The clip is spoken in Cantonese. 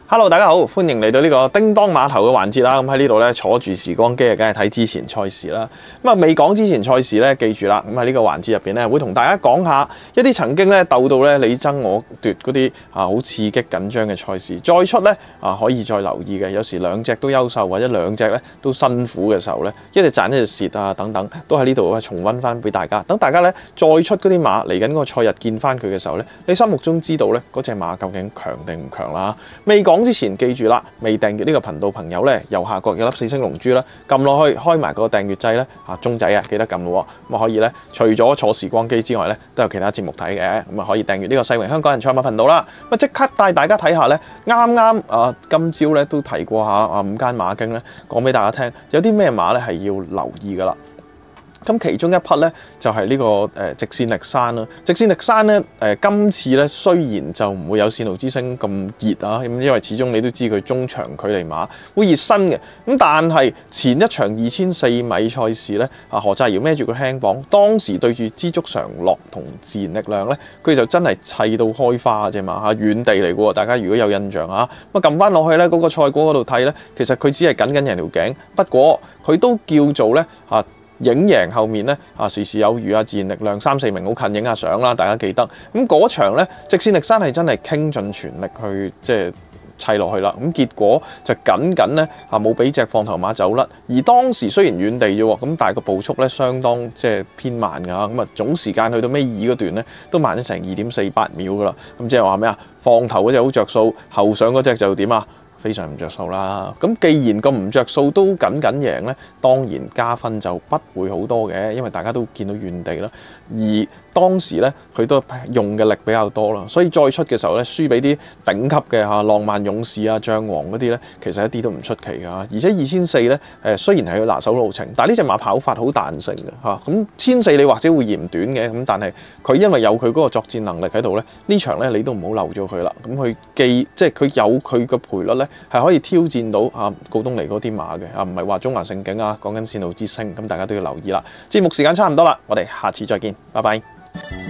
Hello， 大家好，歡迎嚟到呢個叮當碼頭嘅環節啦。咁喺呢度咧坐住時光機啊，梗係睇之前賽事啦。咁啊，未講之前賽事咧，記住啦。咁喺呢個環節入邊咧，會同大家講下一啲曾經咧鬥到咧你爭我奪嗰啲好刺激緊張嘅賽事。再出咧可以再留意嘅。有時兩隻都優秀，或者兩隻咧都辛苦嘅時候咧，一隻賺一隻蝕啊等等，都喺呢度重溫翻俾大家。等大家咧再出嗰啲馬嚟緊個賽日見翻佢嘅時候咧，你心目中知道咧嗰隻馬究竟強定唔強啦。未講之前記住啦，未訂閱呢個頻道朋友咧，右下角有粒4星龍珠啦，撳落去開埋個訂閱掣咧，鐘仔啊記得撳咯。咁啊可以咧，除咗坐時光機之外咧，都有其他節目睇嘅。咁啊可以訂閱呢個世榮香港人賽馬頻道啦。咁啊即刻帶大家睇下咧，啱今朝咧都提過下5間馬經咧，講俾大家聽，有啲咩馬咧係要留意噶啦。咁其中一匹咧就係呢個直線力山啦。直線力山咧今次咧雖然就唔會有線路之星咁熱啊，因為始終你都知佢中長距離馬會熱身嘅。咁但係前一場2400米賽事咧，何澤堯孭住個輕磅，當時對住知足常樂同自然力量咧，佢就真係砌到開花嘅啫嘛嚇，遠地嚟嘅喎。大家如果有印象啊，咁撳翻落去咧嗰個賽果嗰度睇咧，其實佢只係緊人條頸，不過佢都叫做咧影贏後面咧時時有餘自然力量3、4名好近影下相啦，大家記得。咁嗰場咧，直線力山係真係傾盡全力去即係砌落去啦。咁結果就緊咧冇俾隻放頭馬走甩。而當時雖然遠地啫喎，咁但係個步速咧相當即係偏慢㗎。咁啊總時間去到尾二嗰段咧都慢咗成2.48秒㗎啦。咁即係話咩啊？放頭嗰隻好着數，後上嗰隻就點啊？非常唔着數啦。咁既然咁唔着數都緊贏咧，當然加分就不會好多嘅，因為大家都見到遠地啦。而當時咧佢都用嘅力比較多啦，所以再出嘅時候咧輸俾啲頂級嘅浪漫勇士將王嗰啲咧，其實一啲都唔出奇㗎。而且2400咧雖然係要拿手路程，但係呢隻馬跑法好彈性嘅咁1400你或者會嫌短嘅，咁但係佢因為有佢嗰個作戰能力喺度咧，呢場咧你都唔好漏咗佢啦。咁佢即係佢有佢個賠率咧係可以挑戰到告東尼嗰啲馬嘅唔係話中華盛景講緊線路之星。咁大家都要留意啦。節目時間差唔多啦，我哋下次再見，拜拜。